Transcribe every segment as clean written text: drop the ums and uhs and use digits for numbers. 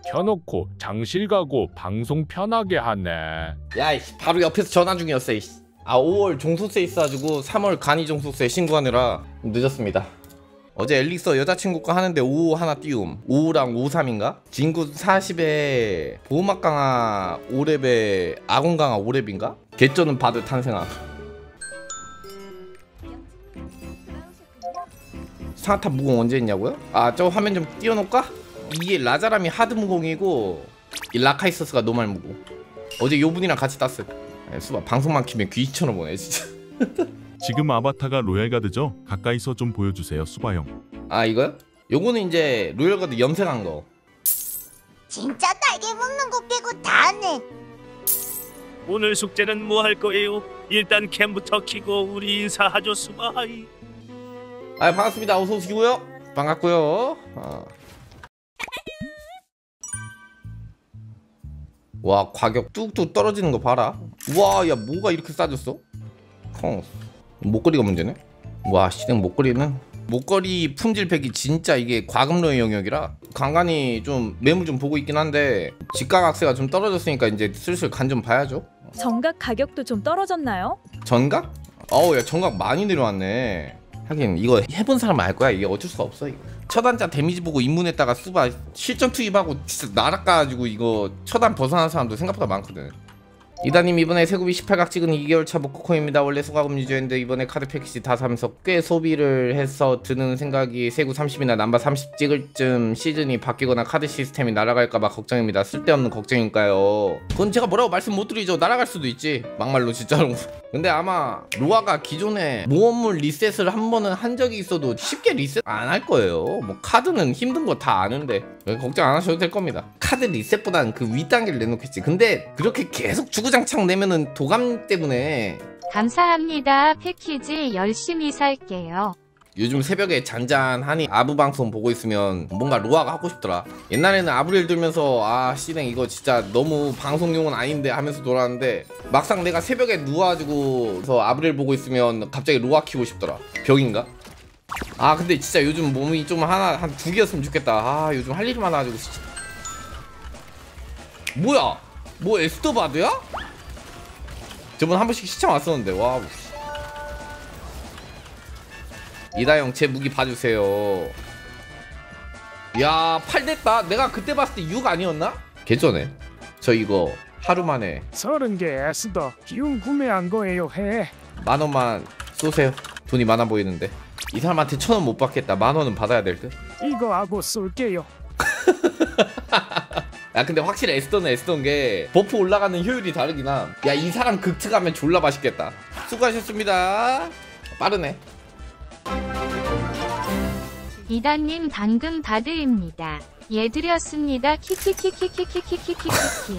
켜놓고 장실 가고 방송 편하게 하네. 야 이씨 바로 옆에서 전화 중이었어 이씨. 아 5월 종소세 있어가지고 3월 간이 종소세 신고하느라 늦었습니다. 어제 엘릭서 여자친구가 하는데 5 하나 띄움 5랑 53인가? 진구 40에 보호막 강화 5렙에 아군 강화 5렙인가? 개쩌는 바드 탄생함. 상하탑 무공 언제 있냐고요? 아 저 화면 좀 띄워놓을까? 이게 라자람이 하드 무공이고 이 라카이서스가 노말 무공. 어제 요분이랑 같이 땄어. 수바 방송만 키면 귀신처럼 보네 진짜. 지금 아바타가 로얄가드죠? 가까이서 좀 보여주세요 수바형. 아 이거요? 요거는 이제 로얄가드 염색한 거. 진짜 날개 먹는 거 빼고 다 하네. 오늘 숙제는 뭐 할 거예요? 일단 캠부터 키고 우리 인사하죠 수바이. 아 반갑습니다. 어서 오시고요. 반갑고요. 와 가격 뚝뚝 떨어지는 거 봐라. 와 야 뭐가 이렇게 싸졌어? 목걸이가 문제네. 와 시댁 목걸이 품질팩이 진짜 이게 과금로의 영역이라 간간히 좀 매물 좀 보고 있긴 한데 지가각세가 좀 떨어졌으니까 이제 슬슬 간 좀 봐야죠. 정각 가격도 좀 떨어졌나요? 전각? 어우 야 전각 많이 내려왔네. 하긴 이거 해본 사람은 알 거야. 이게 어쩔 수가 없어 이거. 첫안자 데미지 보고 입문했다가 수바 실전 투입하고 진짜 날아가가지고 이거 첫안 벗어난 사람도 생각보다 많거든. 이다님 이번에 세구비 18각 찍은 2개월차 목코코입니다. 원래 소가금 유저였는데 이번에 카드 패키지 다 사면서 꽤 소비를 해서 드는 생각이 세구 30이나 남바 30 찍을 쯤 시즌이 바뀌거나 카드 시스템이 날아갈까봐 걱정입니다. 쓸데없는 걱정일까요? 그건 제가 뭐라고 말씀 못 드리죠. 날아갈 수도 있지 막말로 진짜로. 근데 아마 로아가 기존에 모험물 리셋을 한 번은 한 적이 있어도 쉽게 리셋 안 할 거예요. 뭐 카드는 힘든 거 다 아는데 걱정 안 하셔도 될 겁니다. 카드 리셋보단 그 윗단계를 내놓겠지. 근데 그렇게 계속 주구장창 내면은 도감 때문에. 감사합니다. 패키지 열심히 살게요. 요즘 새벽에 잔잔하니 아부 방송 보고 있으면 뭔가 로아가 하고 싶더라. 옛날에는 아부를 들면서 아 씨랭 이거 진짜 너무 방송용은 아닌데 하면서 놀았는데 막상 내가 새벽에 누워가지고 아부를 보고 있으면 갑자기 로아 키고 싶더라. 벽인가? 아 근데 진짜 요즘 몸이 좀 한 2개였으면 좋겠다. 아 요즘 할 일이 많아가지고 진짜. 뭐야? 뭐 에스더바드야? 저번 한 번씩 시청 왔었는데 와우. 이다영 제 무기 봐주세요. 야 8 됐다. 내가 그때 봤을 때 6 아니었나? 개쩌네. 저 이거 하루 만에 30개 에스더 기운 구매한 거예요 해. 10,000원만 쏘세요. 돈이 많아 보이는데 이 사람한테 1,000원 못 받겠다. 10,000원은 받아야 될 듯. 이거 하고 쏠게요. 야 근데 확실히 에스더는 에스더인 게 버프 올라가는 효율이 다르긴 함. 야 이 사람 극트 가면 졸라 맛있겠다. 수고하셨습니다. 빠르네. 이다님 방금 바드입니다. 예 드렸습니다. 키키키키키키키키키키.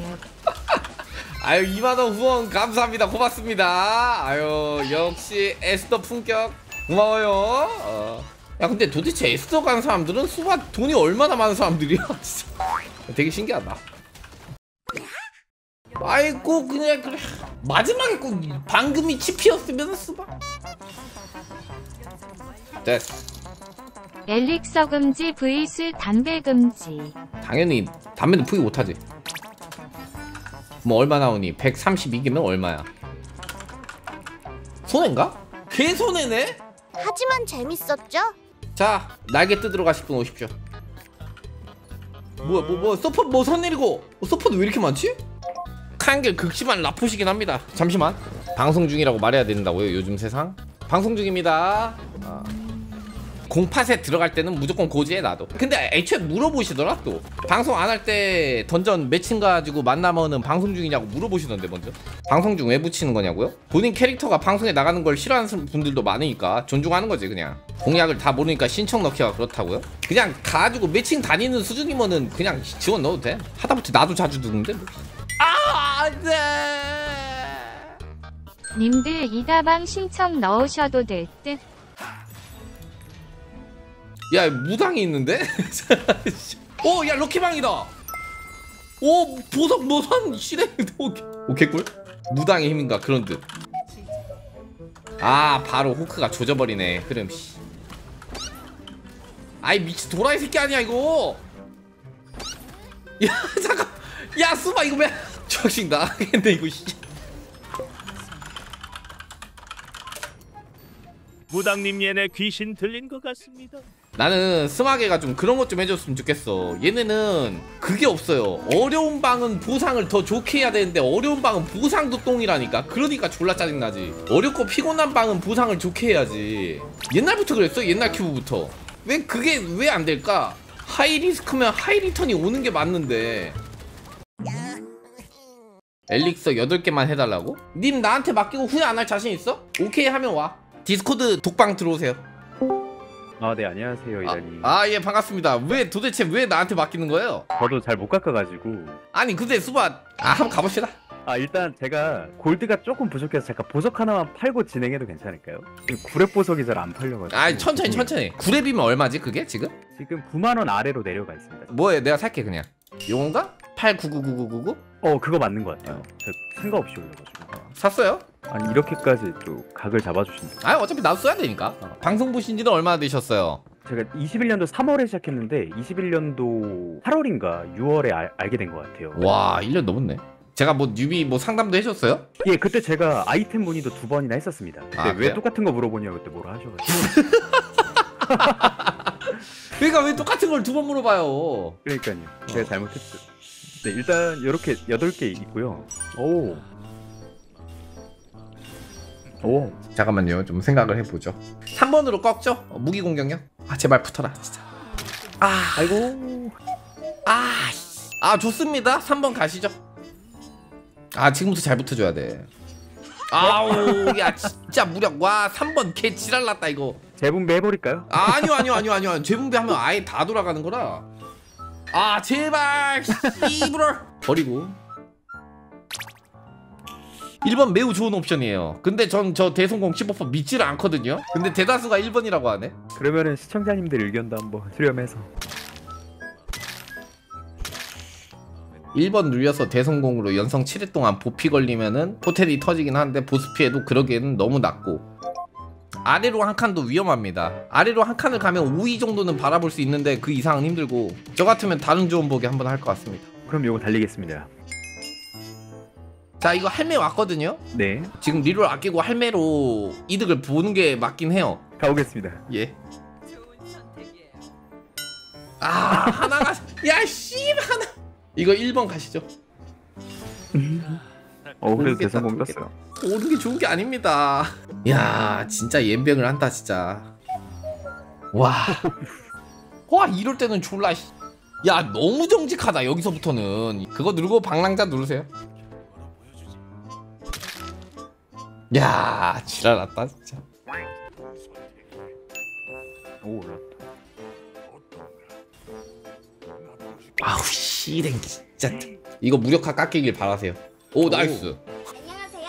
아유 2만원 후원 감사합니다. 고맙습니다. 아유 역시 에스더 품격 고마워요. 야 근데 도대체 에스더 간 사람들은 수바 돈이 얼마나 많은 사람들이야 진짜. 되게 신기하다. 아이고 그냥 그래 마지막에 꼭 방금이 치피였으면 수바 됐어. 엘릭서 금지 vs 담배 금지. 당연히 담배는 포기 못하지. 뭐 얼마 나오니? 132개면 얼마야? 손해인가? 개 손해네? 하지만 재밌었죠? 자 날개 뜯으러 가실 분 오십시오. 뭐야 서폿 뭐 선 내리고 서폿 왜 이렇게 많지? 칸길 극심한 라포시긴 합니다. 잠시만 방송 중이라고 말해야 된다고요 요즘 세상? 방송 중입니다. 공팟에 들어갈 때는 무조건 고지해 놔도. 근데 애초에 물어보시더라. 또 방송 안 할 때 던전 매칭 가지고 만나면은 방송 중이냐고 물어보시던데. 먼저 방송 중 왜 붙이는 거냐고요? 본인 캐릭터가 방송에 나가는 걸 싫어하는 분들도 많으니까 존중하는 거지. 그냥 공약을 다 모르니까 신청 넣기가 그렇다고요? 그냥 가지고 매칭 다니는 수준이면은 그냥 지원 넣어도 돼. 하다못해 나도 자주 듣는데 뭐. 아 안돼. 님들 이다방 신청 넣으셔도 될 듯. 야 무당이 있는데? 오 야 럭키방이다. 오 보석 모선 실행. 오케이 꿀. 무당의 힘인가 그런 듯. 아 바로 호크가 조져버리네. 흐름 씨. 아이 미친 도라이 새끼 아니야 이거. 야 잠깐. 야 수바 이거 왜? 정신 나가겠네 이거. 무당님 얘네 귀신 들린 것 같습니다. 나는 스마게가 좀 그런 것 좀 해줬으면 좋겠어. 얘네는 그게 없어요. 어려운 방은 보상을 더 좋게 해야 되는데 어려운 방은 보상도 똥이라니까. 그러니까 졸라 짜증나지. 어렵고 피곤한 방은 보상을 좋게 해야지. 옛날부터 그랬어. 옛날 큐브부터. 왜 그게 왜 안 될까? 하이리스크면 하이리턴이 오는 게 맞는데. 엘릭서 8개만 해달라고? 님 나한테 맡기고 후회 안 할 자신 있어? 오케이 하면 와. 디스코드 독방 들어오세요. 아, 네, 안녕하세요, 이다님. 예 반갑습니다. 왜 도대체 왜 나한테 맡기는 거예요? 저도 잘 못 깎아가지고. 아니 근데 수바 한번 가봅시다. 아, 일단 제가 골드가 조금 부족해서 잠깐 보석 하나만 팔고 진행해도 괜찮을까요? 지금 구렙 보석이 잘 안 팔려가지고. 천천히. 9렙이면 얼마지 그게 지금? 지금 9만 원 아래로 내려가 있습니다. 뭐해 내가 살게 그냥. 요건가? 89999999? 그거 맞는 것 같아요. 저 생각 없이 올려가지고. 샀어요? 아니, 이렇게까지 또 각을 잡아주신다. 어차피 나도 써야 되니까. 방송 보신 지는 얼마나 되셨어요? 제가 21년도 3월에 시작했는데 21년도 8월인가 6월에 알게 된 것 같아요. 와 1년 넘었네. 제가 뭐 뉴비 뭐 상담도 해줬어요? 예, 그때 제가 아이템 문의도 2번이나 했었습니다. 근데 왜 그래요? 똑같은 거 물어보냐고 그때 뭐라 하셔가지고. 그러니까 왜 똑같은 걸 2번 물어봐요. 그러니까요. 제가 잘못했어요. 네, 일단 이렇게 8개 있고요. 오. 잠깐만요 좀 생각을 해보죠. 3번으로 꺾죠? 무기 공격력? 제발 붙어라 진짜. 아이고. 좋습니다. 3번 가시죠. 지금부터 잘 붙어줘야 돼. 아우 야 진짜 무력. 와 3번 개 지랄났다 이거. 재분배 해버릴까요? 아니요 재분배하면 아예 다 돌아가는 거라. 제발 이불을 버리고. 1번 매우 좋은 옵션이에요. 근데 전 저 대성공 15% 믿지를 않거든요. 근데 대다수가 1번이라고 하네. 그러면은 시청자님들 의견도 한번 수렴해서. 1번 눌려서 대성공으로 연성 7회 동안 보피 걸리면은 포텔이 터지긴 하는데 보스 피해도 그러기에는 너무 낮고, 아래로 한 칸도 위험합니다. 아래로 한 칸을 가면 5위 정도는 바라볼 수 있는데 그 이상은 힘들고, 저 같으면 다른 조언 보기 한번 할 것 같습니다. 그럼 요거 달리겠습니다. 자 이거 할매 왔거든요. 네, 지금 리롤 아끼고 할매로 이득을 보는 게 맞긴 해요. 가보겠습니다. 예. 하나가 야 씨발 하나. 이거 1번 가시죠. 그래도 대성공 떴어요. 오는 게 좋은 게 아닙니다. 야 진짜 옌병을 한다 진짜. 와 이럴 때는 졸라. 야 너무 정직하다. 여기서부터는 그거 누르고 방랑자 누르세요. 야 지랄났다 진짜. 오, 올랐다. 아우 씨랭 진짜. 이거 무력화 깎이길 바라세요. 오 나이스. 안녕하세요.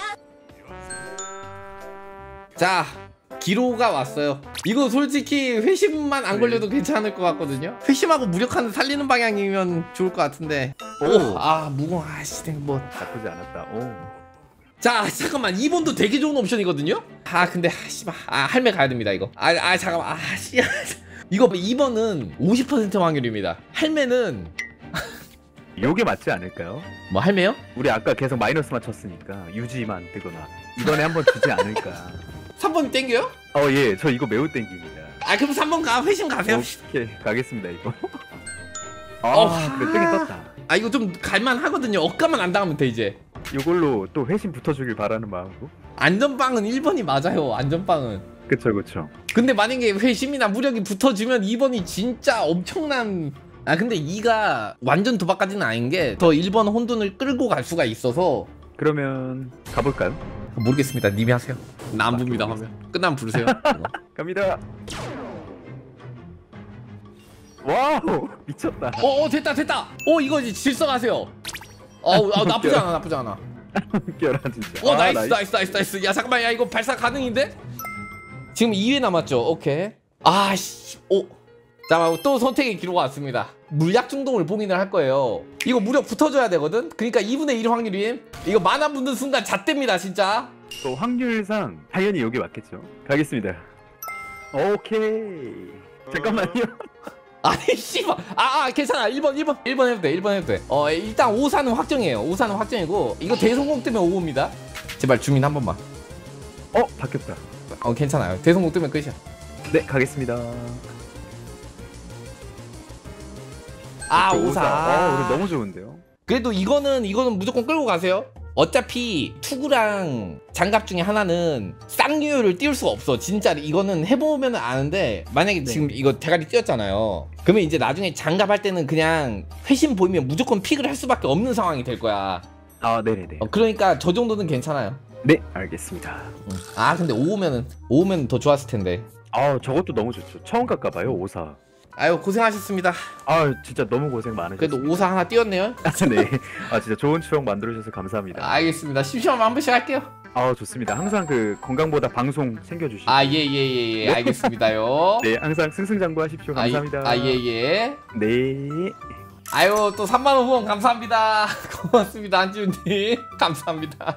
자 기로가 왔어요. 이거 솔직히 회심만 안 걸려도 괜찮을 것 같거든요. 회심하고 무력화는 살리는 방향이면 좋을 것 같은데. 무공 씨랭 뭐 나쁘지 않았다. 오. 자 잠깐만 2번도 되게 좋은 옵션이거든요. 근데 씨발 할매 가야 됩니다 이거. 잠깐만 이거 2번은 50% 확률입니다. 할매는 요게 맞지 않을까요? 뭐 할매요? 우리 아까 계속 마이너스만 쳤으니까 유지만 뜨거나 이번에 한번 주지 않을까. 3번이 땡겨요? 예, 저 이거 매우 땡깁니다. 그럼 3번 가. 회심 가세요. 오케이, 가겠습니다 이거. 그래 뜨긴 떴다. 이거 좀 갈만 하거든요. 억까만 안 당하면 돼 이제. 이걸로 또 회심 붙어주길 바라는 마음으로. 안전빵은 1번이 맞아요. 안전빵은. 그쵸. 근데 만약에 회심이나 무력이 붙어주면 2번이 진짜 엄청난. 근데 2가 완전 도박까지는 아닌 게 더 1번 혼돈을 끌고 갈 수가 있어서. 그러면 가볼까요? 모르겠습니다. 님이 하세요. 나 안 봅니다 하면. 끝나면 부르세요. 갑니다. 와우 미쳤다. 됐다. 이거 이제 질서 가세요. 나쁘지 않아. 웃겨라 진짜. 나이스. 야 잠깐만, 야 이거 발사 가능인데? 지금 2회 남았죠. 오케이. 자, 또 선택의 기로가 왔습니다. 물약 중독을 봉인을 할 거예요. 이거 무력 붙어줘야 되거든. 그러니까 2분의 1 확률임. 이거 만화 붙는 순간 잣됩니다 진짜. 또 확률상 당연히 여기 맞겠죠. 가겠습니다. 오케이. 잠깐만요. 아니 씨발 괜찮아 1번 해도 돼 1번 해도 돼. 일단 5사는 확정이에요. 5사는 확정이고 이거 대성공 뜨면 5입니다. 제발 주민 한 번만. 바뀌었다. 괜찮아요. 대성공 뜨면 끝이야. 네, 가겠습니다. 5사. 우리 너무 좋은데요. 그래도 이거는 무조건 끌고 가세요. 어차피 투구랑 장갑 중에 하나는 쌍유효를 띄울 수가 없어. 진짜 이거는 해보면 아는데 만약에 지금 이거 대가리 띄웠잖아요. 그러면 이제 나중에 장갑 할 때는 그냥 회신 보이면 무조건 픽을 할 수밖에 없는 상황이 될 거야. 네네네. 그러니까 저 정도는 괜찮아요. 네, 알겠습니다. 근데 5오면은 더 좋았을 텐데. 저것도 너무 좋죠. 처음 갈까봐요, 5사. 아유 고생하셨습니다. 진짜 너무 고생 많으셨어요. 그래도 5사 하나 띄웠네요. 네. 진짜 좋은 추억 만들어주셔서 감사합니다. 알겠습니다. 심심하면 한 번씩 할게요. 좋습니다. 항상 그 건강보다 방송 챙겨주시고. 예. 알겠습니다요. 네, 항상 승승장구하십시오. 감사합니다. 예. 네. 아유 또 3만원 후원 감사합니다. 고맙습니다 안지훈님. 감사합니다.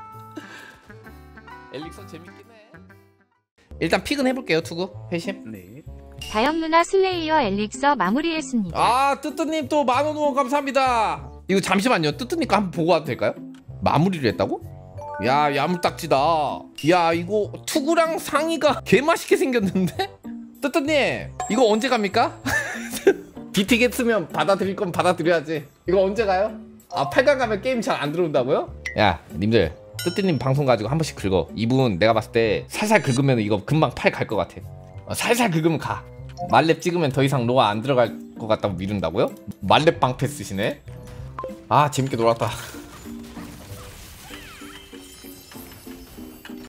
엘릭서 재밌긴 해. 일단 픽은 해볼게요. 투구 회심. 네. 다영 누나 슬레이어 엘릭서 마무리했습니다. 뜨뜨님 또 10,000원 후원 감사합니다. 이거 잠시만요. 뜨뜨님 거 한번 보고 와도 될까요? 마무리를 했다고? 야 야물딱지다. 야 이거 투구랑 상의가 개맛있게 생겼는데? 뜨뜨님 이거 언제 갑니까? 비티겠으면 받아들일 건 받아들여야지. 이거 언제 가요? 8강 가면 게임 잘 안 들어온다고요? 야 님들 뜨뜨님 방송 가지고 한 번씩 긁어. 이분 내가 봤을 때 살살 긁으면 이거 금방 팔 갈 것 같아. 살살 긁으면 가. 말렙 찍으면 더 이상 로아 안 들어갈 것 같다고 미룬다고요? 말렙 방패 쓰시네? 재밌게 놀았다.